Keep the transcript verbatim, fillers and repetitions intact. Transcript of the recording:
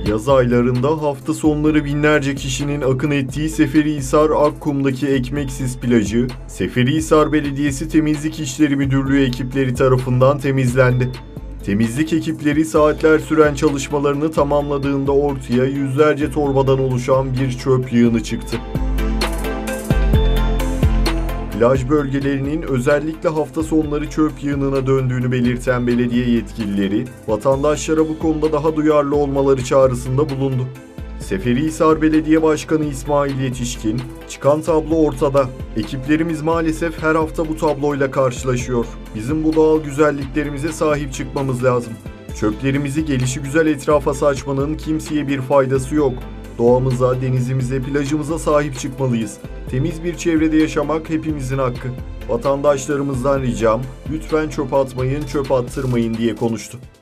Yaz aylarında hafta sonları binlerce kişinin akın ettiği Seferihisar Akkum'daki ekmeksiz plajı, Seferihisar Belediyesi Temizlik İşleri Müdürlüğü ekipleri tarafından temizlendi. Temizlik ekipleri saatler süren çalışmalarını tamamladığında ortaya yüzlerce torbadan oluşan bir çöp yığını çıktı. Plaj bölgelerinin özellikle hafta sonları çöp yığınına döndüğünü belirten belediye yetkilileri, vatandaşlara bu konuda daha duyarlı olmaları çağrısında bulundu. Seferihisar Belediye Başkanı İsmail Yetişkin, "Çıkan tablo ortada. Ekiplerimiz maalesef her hafta bu tabloyla karşılaşıyor. Bizim bu doğal güzelliklerimize sahip çıkmamız lazım. Çöplerimizi gelişigüzel etrafa saçmanın kimseye bir faydası yok. Doğamıza, denizimize, plajımıza sahip çıkmalıyız. Temiz bir çevrede yaşamak hepimizin hakkı. Vatandaşlarımızdan ricam, lütfen çöp atmayın, çöp attırmayın" diye konuştu.